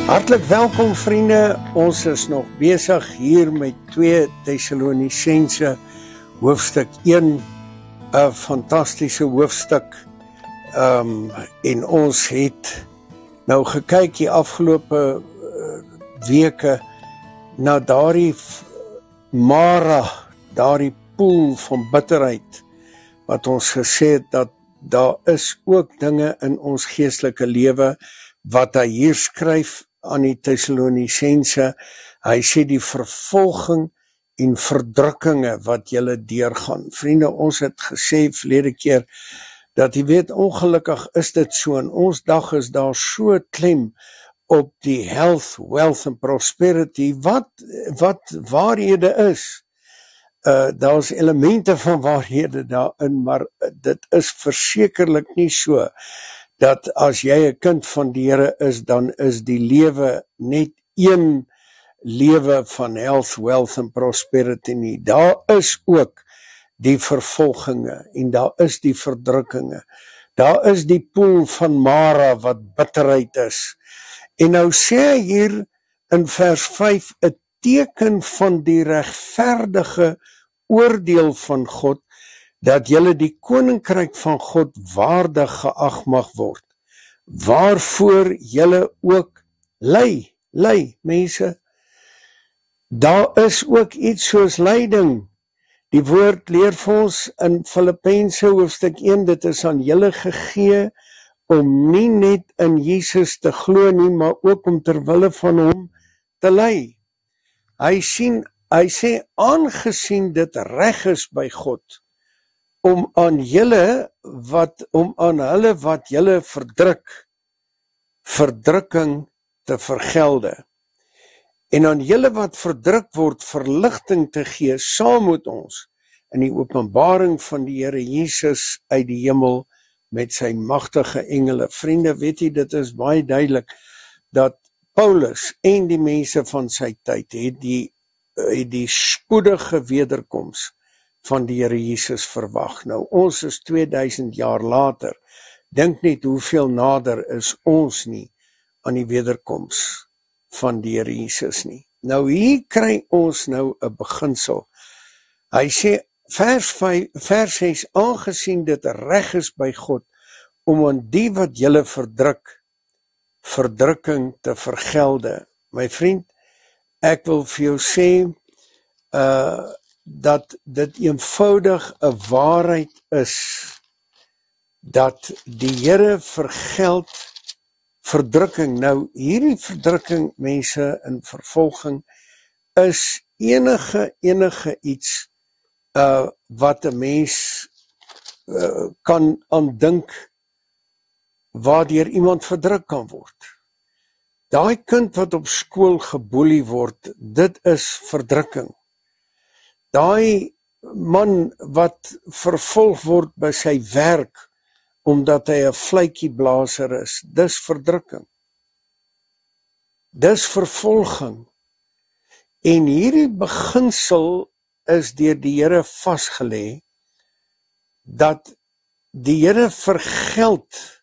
Hartlik welkom vriende, ons is nog besig hier met 2 Tessalonisense hoofstuk 1, 'n fantastiese hoofstuk, en ons het nou gekyk die afgelope weke na daardie Mara, daardie poel van bitterheid, wat ons gesê het dat daar is ook dinge in ons geestelike lewe, wat hy hier skryf aan die Tessalonisense. Hy sê die vervolging en verdrukkinge wat julle deurgaan. Vriende, ons het gesê verlede keer, dat jy weet, ongelukkig is dit so, in ons dag is daar so klem op die health, wealth en prosperity, wat waarhede is. Daar is elemente van waarhede daarin, maar dit is versekerlik nie so, dat as jy 'n kind van die Here is, dan is die lewe net een lewe van health, wealth en prosperity nie. Daar is ook die vervolginge en daar is die verdrukkinge. Daar is die poel van Mara wat bitterheid is. En nou sê hy hier in vers 5, 'n teken van die regverdige oordeel van God, dat julle die koninkryk van God waardig geag mag word, waarvoor julle ook ly, mense. Daar is ook iets soos lyding. Die woord leer vir ons in Filippense hoofstuk 1, dit is aan julle gegee, om nie net in Jesus te glo nie, maar ook om ter wille van hom te ly. Hy sê, aangesien dit reg is by God, om aan hulle wat julle verdrukking te vergelde, en aan julle wat verdruk word, verligting te gee, saam met ons, in die openbaring van die Here Jesus uit die hemel, met sy magtige engele. Vriende, weet jy, dit is baie duidelik, dat Paulus en die mense van sy tyd, het die spoedige wederkoms van die Here Jesus verwag. Nou, ons is 2000 jaar later, dink net hoeveel nader is ons nie aan die wederkoms van die Here Jesus nie. Nou, hier kry ons nou 'n beginsel. Hy sê, vers 6, aangesien dit reg is by God, om aan die wat julle verdrukking te vergelde. My vriend, ek wil vir jou sê, dat dit eenvoudig 'n waarheid is, dat die Here vergeld verdrukking. Nou, hierdie verdrukking, mense, in vervolging, is enige iets, wat 'n mens kan aandink, waardeur iemand verdruk kan word. Daai kind wat op skool geboelie word, dit is verdrukking. Daai man wat vervolg word by sy werk, omdat hy 'n fluitjieblaser is, dis verdrukking. Dis vervolging. En hierdie beginsel is deur die Here vasgelê, dat die Here vergeld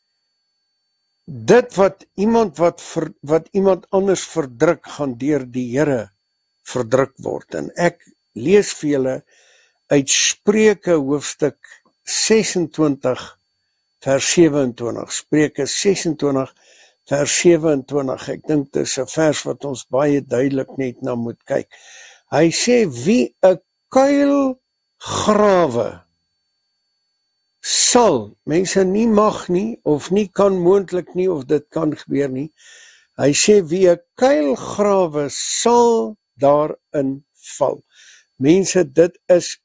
dit wat iemand anders verdruk, gaan deur die Here verdruk word. En ek lees vir julle uit Spreuke hoofstuk 26 vers 27. Spreuke 26 vers 27. Ek dink dit is 'n vers wat ons baie duidelik net na moet kyk. Hy sê, wie 'n kuil grawe sal, mense nie mag nie, of nie kan moontlik nie, of dit kan gebeur nie. Hy sê, wie 'n kuil grawe sal daarin val. Mense, dit is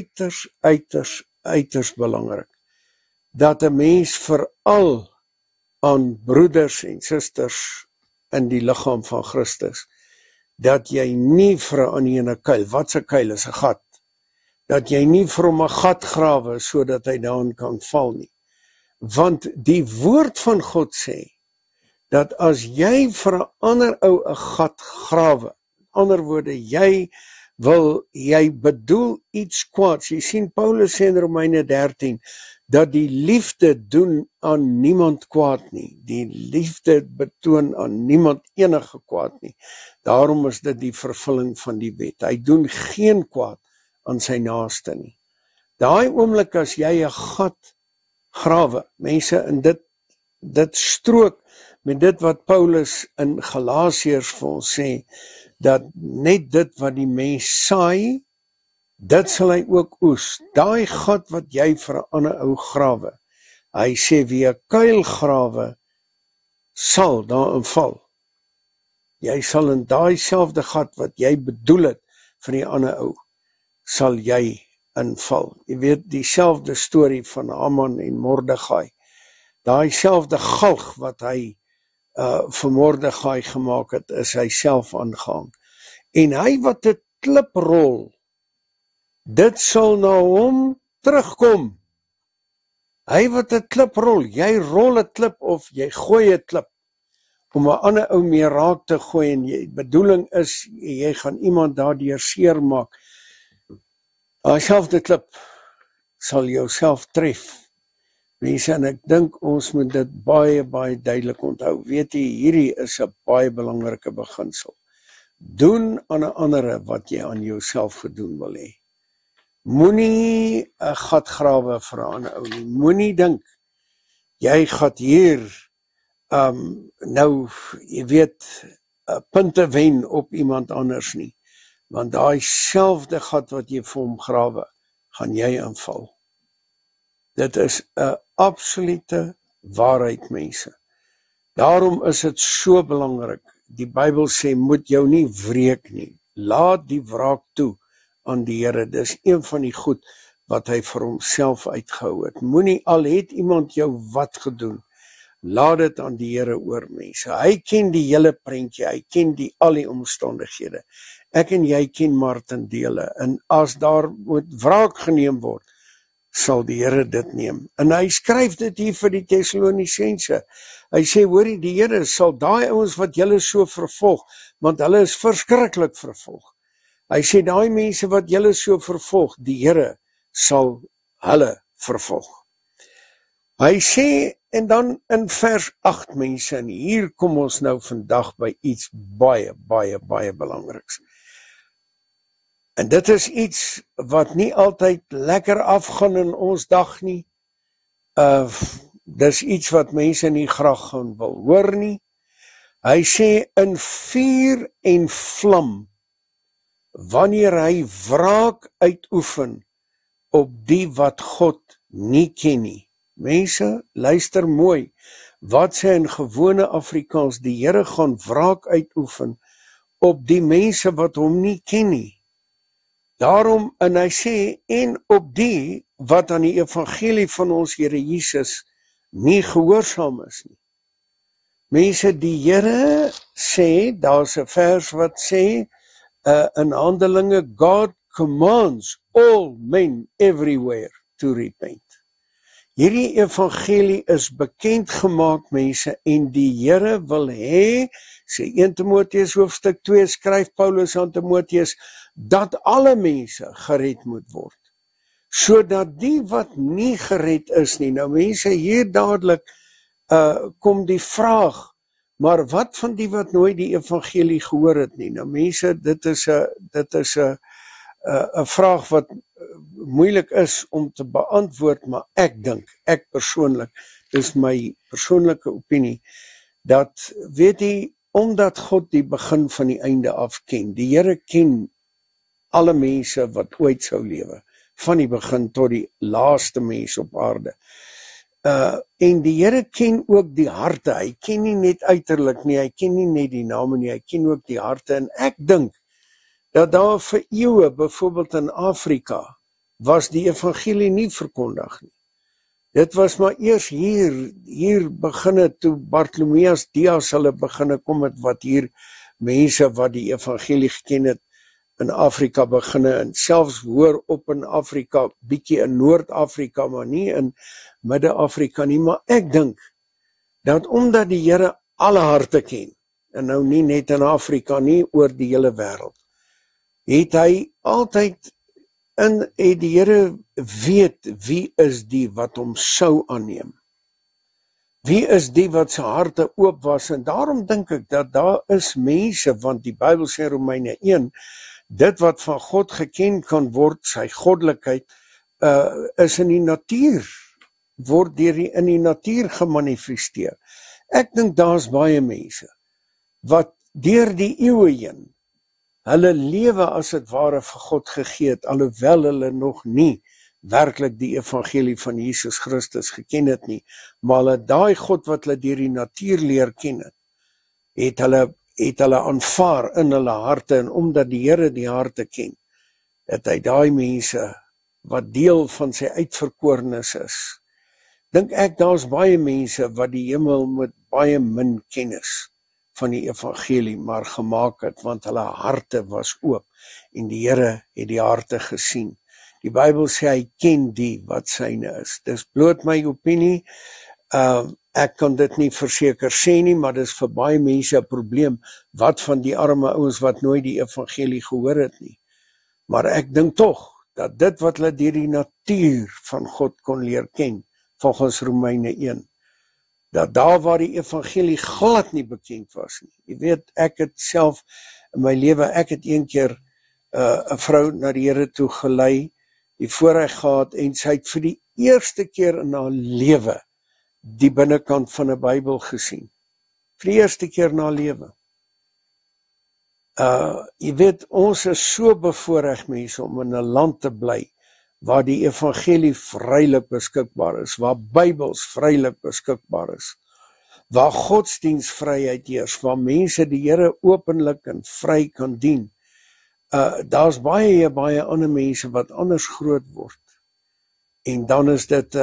uiters belangrik, dat 'n mens veral aan broeders en susters in die liggaam van Christus, dat jy nie vir aan een kuil, wat 'n kuil is 'n gat, dat jy nie vir hom 'n gat grawe, sodat hy daarin kan val nie. Want die woord van God sê, dat as jy vir 'n ander ou 'n gat grawe, ander woorde, jy bedoel iets kwaads. Jy sien Paulus sê in Romeine 13, dat die liefde doen aan niemand kwaad nie. Die liefde betoon aan niemand enige kwaad nie. Daarom is dit die vervulling van die wet. Hy doen geen kwaad aan sy naaste nie. Daai oomblik as jy 'n gat grawe, mense, en dit strook met dit wat Paulus in Galasiërs vir ons sê, dat net dit wat die mens saai, dit sal hy ook oes. Daai gat wat jy vir 'n ander ou grawe, hy sê wie 'n kuil grawe, sal daarin val. Jy sal in daai selfde gat wat jy bedoel het vir die ander ou, sal jy inval. Jy weet, dieselfde storie van Haman en Mordegai. Daai selfde galg wat hy vir Mordegai gemaak het, is hy self aangehang. En hy wat 'n klip rol, dit sal na hom terugkom. Hy wat 'n klip rol, jy rol 'n klip of jy gooi 'n klip om 'n ander ou mee raak te gooi en jy bedoeling is jy gaan iemand daardeur seermaak. Daai selfde klip sal jouself tref. Mense, en ek dink ons moet dit baie, baie duidelik onthou. Weet jy, hierdie is 'n baie belangrike beginsel. Doen aan 'n ander wat jy aan jouself gedoen wil hê. Moenie 'n gat grawe vir 'n ander ou nie. Moenie dink, jy gaan hier, nou, jy weet, punte wen op iemand anders nie. Want daai selfde gat wat jy vir hom grawe, gaan jy inval. Dit is 'n absolute waarheid, mense. Daarom is dit so belangrik. Die Bybel sê, moet jou nie wreek nie. Laat die wraak toe aan die Here. Dis een van die goed wat hy vir homself uitgehou het. Moenie, al het iemand jou wat gedoen, laat dit aan die Here oor, mense. Hy ken die hele prentjie, hy ken al die omstandighede. Ek en jy ken maar ten dele. En as daar moet wraak geneem word, sal die Here dit neem. En hy skryf dit hier vir die Tessalonisense. Hy sê, hoorie, die Here sal daai ouens wat julle so vervolg, want hulle is verskriklik vervolg. Hy sê, daai mense wat julle so vervolg, die Here sal hulle vervolg. Hy sê, en dan in vers 8, mense, en hier kom ons nou vandag by iets baie, baie, baie belangriks. En dit is iets wat nie altyd lekker afgaan in ons dag nie. Dis iets wat mense nie graag gaan wil hoor nie. Hy sê, in vuur en vlam, wanneer hy wraak uitoefen op die wat God nie ken nie. Mense, luister mooi, wat sê in gewone Afrikaans, die Here gaan wraak uitoefen op die mense wat hom nie ken nie. Daarom, en hy sê, en op die wat aan die evangelie van ons Here Jesus nie gehoorsaam is nie. Mense, die Here sê, daar's 'n vers wat sê, in Handelinge, God commands all men everywhere to repent. Hierdie evangelie is bekend gemaak, mense, en die Here wil hê, sê 1 Timoteus hoofstuk 2, skryf Paulus aan Timoteus, dat alle mense gered moet word. Sodat die wat nie gered is nie, nou mense, hier dadelik kom die vraag, maar wat van die wat nooit die evangelie gehoor het nie? Nou mense, dit is 'n vraag wat moeilik is om te beantwoord, maar ek persoonlik, dis my persoonlike opinie, dat, weet jy, omdat God die begin van die einde af ken, die Here ken alle mense wat ooit sou lewe, van die begin tot die laaste mens op aarde. En die Here ken ook die harte, hy ken nie net uiterlik nie, hy ken nie net die name nie, hy ken ook die harte, en ek dink, dat daar vir eeue, byvoorbeeld in Afrika, was die evangelie nie verkondig nie. Dit was maar eers hier beginne toe Bartholomeus Dias hulle beginne kom het, wat hier mense wat die evangelie geken het in Afrika beginne, en selfs hoor op in Afrika, bietjie in Noord-Afrika, maar nie in Midde-Afrika nie, maar ek dink, dat omdat die Here alle harte ken, en nou nie net in Afrika nie, oor die hele wêreld, het hy altyd En die Here weet wie is die wat hom sou aanneem. Wie is die wat sy harte oop was, en daarom dink ek dat daar is mense, want die Bybel sê Romeine 1, dit wat van God geken kan word, sy goddelikheid, is in die natuur, word in die natuur gemanifesteer. Ek dink daar's baie mense, wat deur die eeue heen, hulle lewe as het ware vir God gegee het, alhoewel hulle nog nie werklik die evangelie van Jesus Christus geken het nie, maar hulle daai God wat hulle deur die natuur leer ken het hulle aanvaar in hulle harte, en omdat die Here die harte ken, het hy daai mense wat deel van sy uitverkorenes is. Dink ek daar's baie mense wat die hemel met baie min kennis van die evangelie maar gemaak het, want hulle harte was oop, en die Here het die harte gesien. Die Bybel sê hy ken die wat syne is. Dis bloot my opinie, ek kan dit nie verseker sê nie, maar dis vir baie mense 'n probleem, wat van die arme ouens wat nooit die evangelie gehoor het nie. Maar ek dink tog, dat dit wat hulle deur die natuur van God kon leer ken, volgens Romeine 1, dat daar waar die evangelie glad nie bekend was nie. Jy weet, ek het self in my lewe, ek het een keer 'n vrou na die Here toe gelei, die voorreg gehad, en sy het vir die eerste keer in haar lewe die binnekant van 'n Bybel gesien. Vir die eerste keer in haar lewe. Jy weet, ons is so bevoorreg mense om in 'n land te bly waar die evangelie vrylik beskikbaar is, waar Bybels vrylik beskikbaar is, waar godsdienstvryheid heers, waar mense die Here openlik en vry kan dien. Daar's baie ander mense wat anders groot word, en dan is dit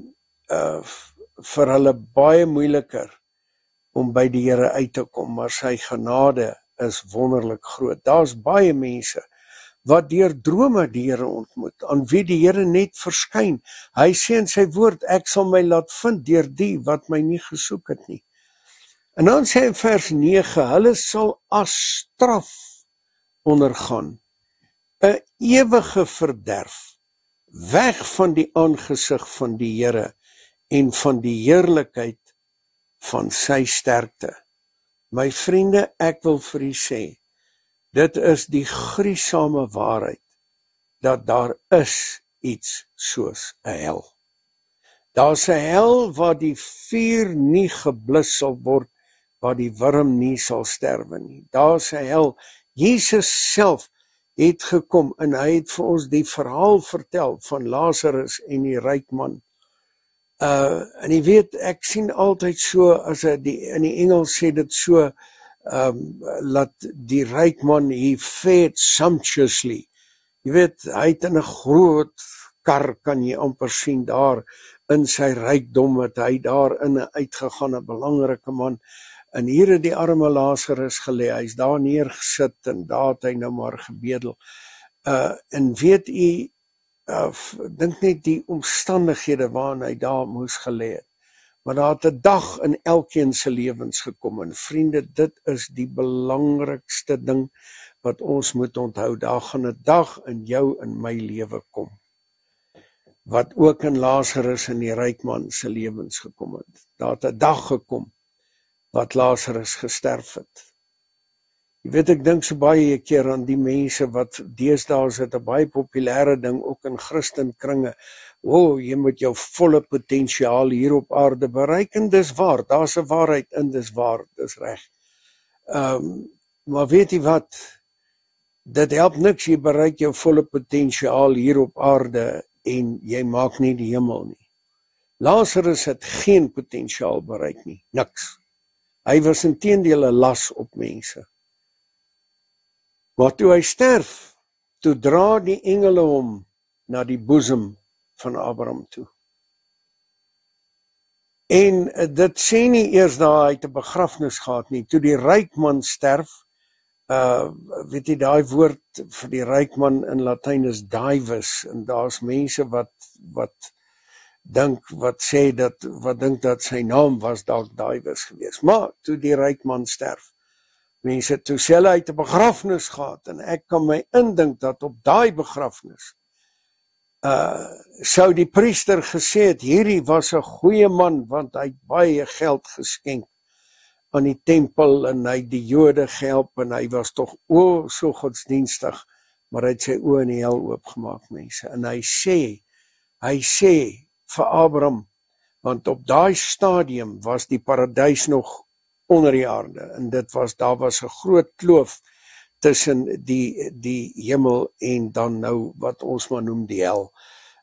vir hulle baie moeiliker om by die Here uit te kom, maar sy genade is wonderlik groot. Daar's baie mense wat deur drome die Here ontmoet, aan wie die Here net verskyn. Hy sê in sy woord, ek sal my laat vind deur die wat my nie gesoek het nie. En dan sê in vers 9, hulle sal as straf ondergaan, 'n ewige verderf, weg van die aangesig van die Here en van die heerlikheid van sy sterkte. My vriende, ek wil vir u sê, dit is die gruisame waarheid, dat daar is iets soos 'n hel. Daar's 'n hel waar die vuur nie geblus sal word, waar die wurm nie sal sterwe nie. Daar's 'n hel. Jesus self het gekom, en hy het vir ons die verhaal vertel van Lazarus en die ryk man. En jy weet, ek sien altyd so, as in die Engels sê dit so, laat die ryk man, he fared sumptuously. Jy weet, hy het in 'n groot kar, kan jy amper sien, daar in sy rykdom het hy daar in uitgegaan, 'n belangrike man. En hier het die arme Lazarus gelê, hy's daar neergesit, en daar het hy nou maar gebedel. En weet u, dink net die omstandighede waarin hy daar moes gelê het. Maar daar het 'n dag in elkeen se lewens gekom, en vriende, dit is die belangrikste ding wat ons moet onthou. Daar gaan 'n dag in jou en my lewe kom, wat ook in Lazarus en die ryk man se lewens gekom het. Daar het 'n dag gekom wat Lazarus gesterf het. Jy weet, ek dink so baie keer aan die mense wat deesdae is dit 'n baie populêre ding, ook in Christenkringe. Jy moet jou volle potensiaal hier op aarde bereik, en dis waar, daar's 'n waarheid in, dis waar, dis reg. Maar weet jy wat, dit help niks, jy bereik jou volle potensiaal hier op aarde, en jy maak nie die hemel nie. Lazarus het geen potensiaal bereik nie, niks. Hy was inteendeel 'n las op mense. Maar toe hy sterf, toe dra die engele hom na die boesem van Abraham toe. En dit sê nie eers dat hy 'n begrafnis gehad nie. Toe die ryk man sterf, weet jy, daai woord vir die ryk man in Latyn is divus, en daar's mense wat dink dat sy naam was dalk Divus geweest. Maar toe die ryk man sterf, mense toe sê hulle uit 'n begrafnis gehad, en ek kan my indink dat op daai begrafnis Sou die priester gesê het, hierdie was 'n goeie man, want hy het baie geld geskenk aan die tempel, en hy het die Jode gehelp, en hy was tog so godsdienstig, maar hy het sy oë in die hel oopgemaak, mense, en hy sê vir Abraham, want op daai stadium was die paradys nog onder die aarde, en daar was 'n groot kloof tussen die hemel en dan nou wat ons maar noem die hel.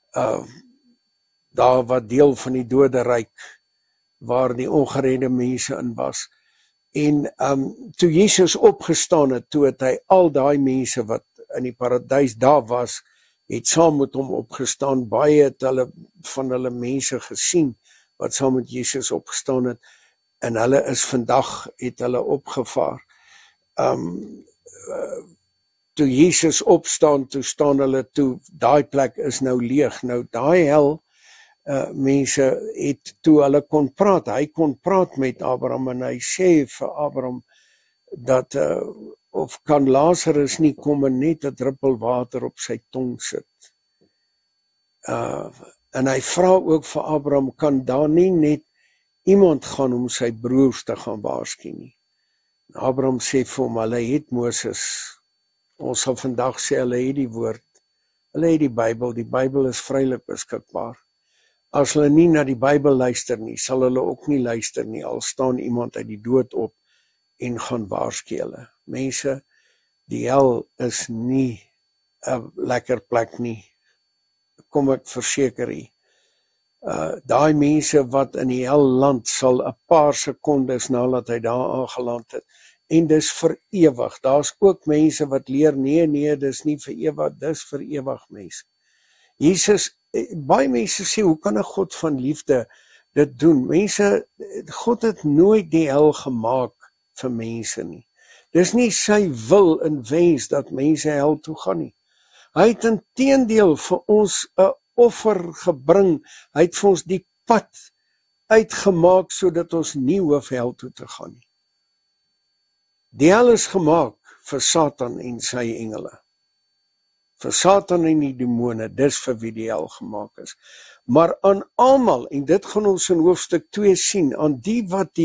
Daar wat deel van die doderyk waar die ongeredde mense in was. En toe Jesus opgestaan het, toe het hy al daai mense wat in die paradys daar was, het saam met hom opgestaan. Baie het van hulle mense gesien wat saam met Jesus opgestaan het, en hulle is vandag, het hulle opgevaar. Toe Jesus opstaan, toe staan hulle toe, daai plek is nou leeg. Nou daai hel, mense het toe hulle kon praat, hy kon praat met Abraham, en hy sê vir Abraham, dat of kan Lazarus nie kom en net 'n druppel water op sy tong sit. En hy vra ook vir Abraham, kan daar nie net iemand gaan om sy broers te gaan waarsku nie. En Abraham sê vir hom, hulle het Moses, ons sal vandag sê, hulle het die woord, hulle het die Bybel is vrylik beskikbaar. As hulle nie na die Bybel luister nie, sal hulle ook nie luister nie, al staan iemand uit die dood op en gaan waarsku hulle. Mense, die hel is nie 'n lekker plek nie, kom ek verseker u. Daai mense wat in die hel land, sal 'n paar sekondes nadat hy daar aangeland het, en dis vir ewig. Daar's ook mense wat leer, nee, dis nie vir ewig, dis vir ewig, mense. Jesus, baie mense sê, hoe kan 'n God van liefde dit doen? Mense, God het nooit die hel gemaak vir mense nie. Dis nie sy wil en wens dat mense hel toe gaan nie. Hy het inteendeel vir ons 'n offer gebring. Hy het vir ons die pad uitgemaak sodat ons nie hoef hel toe te gaan nie. Die hel is gemaak vir Satan en sy engele. Vir Satan en die demone, dis vir wie die hel gemaak is. Maar aan almal, en dit gaan ons in hoofstuk 2 sien, aan die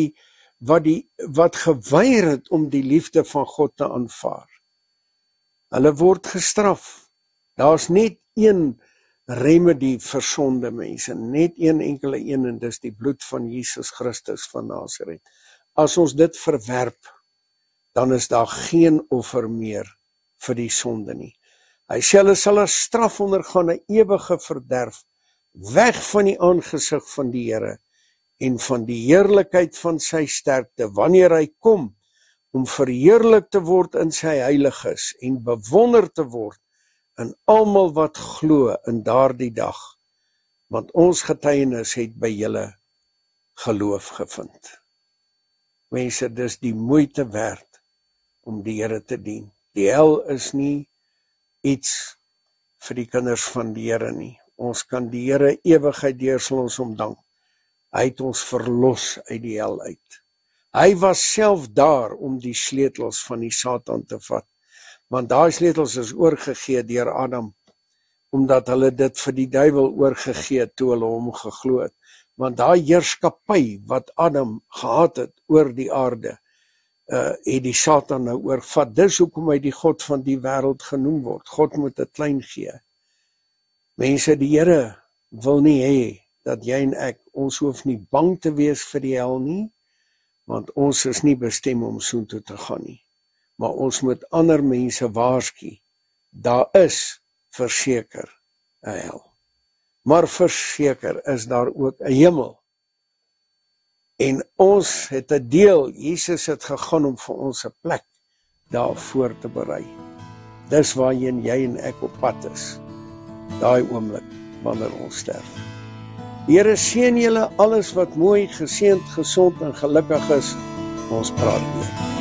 wat geweier het om die liefde van God te aanvaar. Hulle word gestraf. Daar's net een remedie vir sonde, mense, net een enkele een, en dis die bloed van Jesus Christus van Nasaret. As ons dit verwerp, dan is daar geen offer meer vir die sonde nie. Hy sê hulle sal 'n straf ondergaan, 'n ewige verderf, weg van die aangesig van die Here en van die heerlikheid van sy sterkte, wanneer hy kom om verheerlik te word in sy heiliges en bewonder te word in almal wat glo in daardie dag, want ons getuienis het by julle geloof gevind. Mense, dis die moeite werd om die Here te dien. Die hel is nie iets vir die kinders van die Here nie. Ons kan die Here ewigheid deur sal ons hom dank. Hy het ons verlos uit die hel uit. Hy was self daar om die sleutels van die Satan te vat, want daai sleutels is oorgegee deur Adam, omdat hulle dit vir die duiwel oorgegee het toe hulle hom geglo het. Want daai heerskappy wat Adam gehad het oor die aarde, het die Satan nou oorvat. Dis hoekom hy die God van die wêreld genoem word. God moet dit klein gee. Mense, die Here wil nie hê dat jy en ek, ons hoef nie bang te wees vir die hel nie, want ons is nie bestem om soontoe te gaan nie. Maar ons moet ander mense waarsku, daar is verseker 'n hel. Maar verseker is daar ook 'n hemel. En ons het 'n deel, Jesus het gegaan om vir ons 'n plek daarvoor te berei. Dis waarheen jy en ek op pad is, daai oomblik wanneer ons sterf. Die Here seën julle alles wat mooi, geseënd, gesond en gelukkig is. Ons praat weer.